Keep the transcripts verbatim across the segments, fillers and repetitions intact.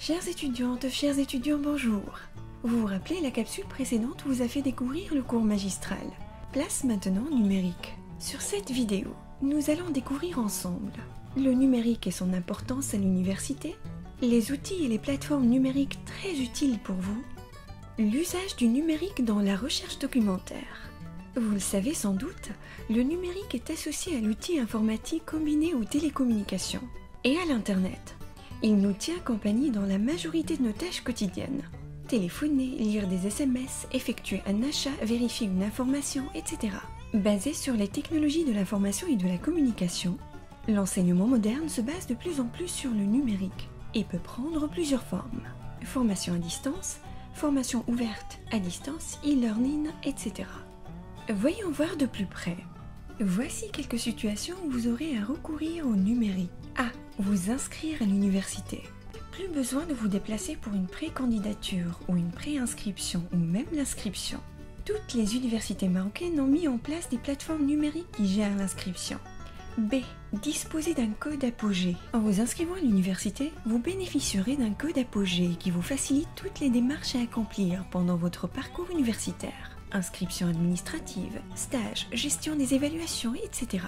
Chères étudiantes, chers étudiants, bonjour. Vous vous rappelez, la capsule précédente vous a fait découvrir le cours magistral. Place maintenant au numérique. Sur cette vidéo, nous allons découvrir ensemble le numérique et son importance à l'université, les outils et les plateformes numériques très utiles pour vous, l'usage du numérique dans la recherche documentaire. Vous le savez sans doute, le numérique est associé à l'outil informatique combiné aux télécommunications et à l'Internet. Il nous tient compagnie dans la majorité de nos tâches quotidiennes. Téléphoner, lire des S M S, effectuer un achat, vérifier une information, et cetera. Basé sur les technologies de l'information et de la communication, l'enseignement moderne se base de plus en plus sur le numérique et peut prendre plusieurs formes. Formation à distance, formation ouverte à distance, e-learning, et cetera. Voyons voir de plus près. Voici quelques situations où vous aurez à recourir au numérique. A. Vous inscrire à l'université. Plus besoin de vous déplacer pour une pré-candidature ou une pré-inscription ou même l'inscription. Toutes les universités marocaines ont mis en place des plateformes numériques qui gèrent l'inscription. B. Disposer d'un code apogée. En vous inscrivant à l'université, vous bénéficierez d'un code apogée qui vous facilite toutes les démarches à accomplir pendant votre parcours universitaire. Inscription administrative, stage, gestion des évaluations, et cetera.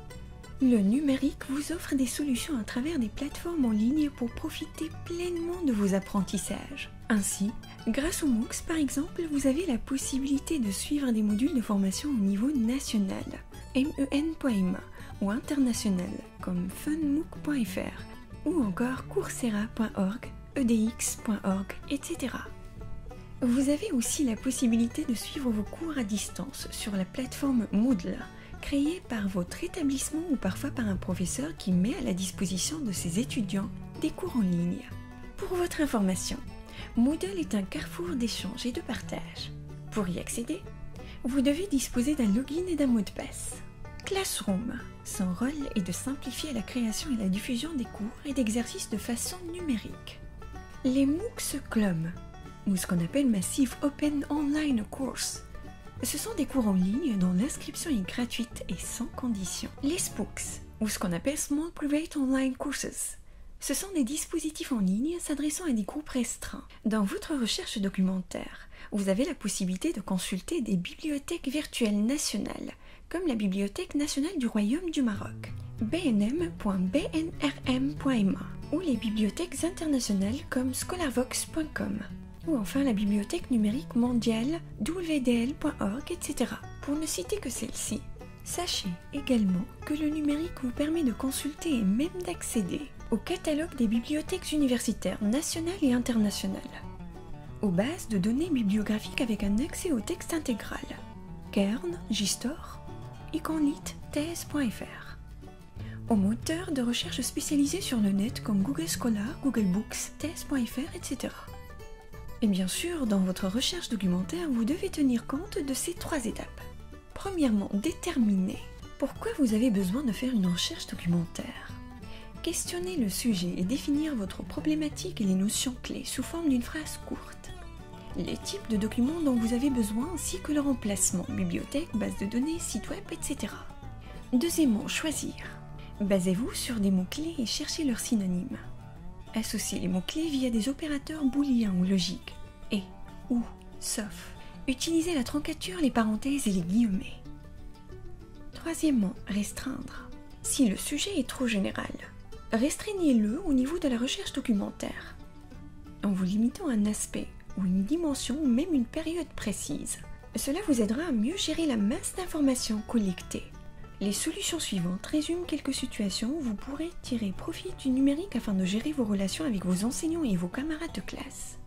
Le numérique vous offre des solutions à travers des plateformes en ligne pour profiter pleinement de vos apprentissages. Ainsi, grâce aux MOOCs par exemple, vous avez la possibilité de suivre des modules de formation au niveau national, M E N point M A, ou international, comme fun mooc point F R, ou encore coursera point org, E D X point org, et cetera. Vous avez aussi la possibilité de suivre vos cours à distance sur la plateforme Moodle, créée par votre établissement ou parfois par un professeur qui met à la disposition de ses étudiants des cours en ligne. Pour votre information, Moodle est un carrefour d'échange et de partage. Pour y accéder, vous devez disposer d'un login et d'un mot de passe. Classroom, son rôle est de simplifier la création et la diffusion des cours et d'exercices de façon numérique. Les MOOCs C L O M, ou ce qu'on appelle Massive Open Online Course. Ce sont des cours en ligne dont l'inscription est gratuite et sans condition. Les S P O O Cs, ou ce qu'on appelle Small Private Online Courses. Ce sont des dispositifs en ligne s'adressant à des groupes restreints. Dans votre recherche documentaire, vous avez la possibilité de consulter des bibliothèques virtuelles nationales, comme la Bibliothèque nationale du Royaume du Maroc, b n m point b n r m point m a, ou les bibliothèques internationales comme scholarvox point com. Ou enfin la bibliothèque numérique mondiale w d l point org, et cetera. Pour ne citer que celle-ci. Sachez également que le numérique vous permet de consulter et même d'accéder au catalogue des bibliothèques universitaires nationales et internationales, aux bases de données bibliographiques avec un accès au texte intégral, Kern, Gistor, Iconlit, thèse point F R, aux moteurs de recherche spécialisés sur le net comme Google Scholar, Google Books, thèse point F R, et cetera. Et bien sûr, dans votre recherche documentaire, vous devez tenir compte de ces trois étapes. Premièrement, déterminer pourquoi vous avez besoin de faire une recherche documentaire. Questionnez le sujet et définir votre problématique et les notions clés sous forme d'une phrase courte. Les types de documents dont vous avez besoin ainsi que leur emplacement, bibliothèque, base de données, site web, et cetera. Deuxièmement, choisir. Basez-vous sur des mots-clés et cherchez leurs synonymes. Associez les mots-clés via des opérateurs booléens ou logiques. Et, ou, sauf. Utilisez la troncature, les parenthèses et les guillemets. Troisièmement, restreindre. Si le sujet est trop général, restreignez-le au niveau de la recherche documentaire, en vous limitant à un aspect ou une dimension ou même une période précise. Cela vous aidera à mieux gérer la masse d'informations collectées. Les solutions suivantes résument quelques situations où vous pourrez tirer profit du numérique afin de gérer vos relations avec vos enseignants et vos camarades de classe.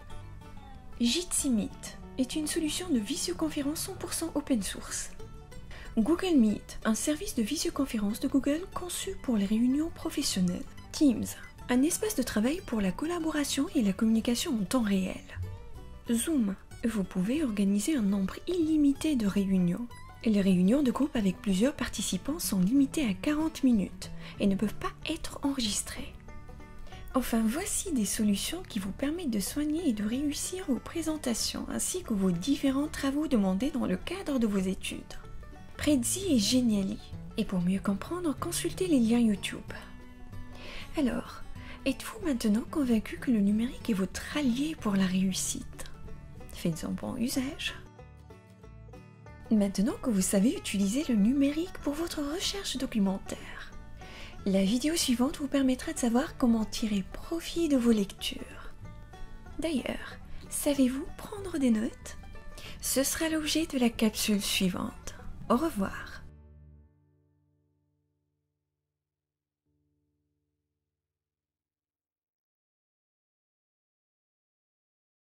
Jitsi Meet est une solution de visioconférence cent pour cent open source. Google Meet, un service de visioconférence de Google conçu pour les réunions professionnelles. Teams, un espace de travail pour la collaboration et la communication en temps réel. Zoom, vous pouvez organiser un nombre illimité de réunions. Les réunions de groupe avec plusieurs participants sont limitées à quarante minutes et ne peuvent pas être enregistrées. Enfin, voici des solutions qui vous permettent de soigner et de réussir vos présentations ainsi que vos différents travaux demandés dans le cadre de vos études. Prezi et Geniali. Et pour mieux comprendre, consultez les liens YouTube. Alors, Êtes-vous maintenant convaincu que le numérique est votre allié pour la réussite? Faites-en bon usage. Maintenant que vous savez utiliser le numérique pour votre recherche documentaire, la vidéo suivante vous permettra de savoir comment tirer profit de vos lectures. D'ailleurs, savez-vous prendre des notes? Ce sera l'objet de la capsule suivante. Au revoir.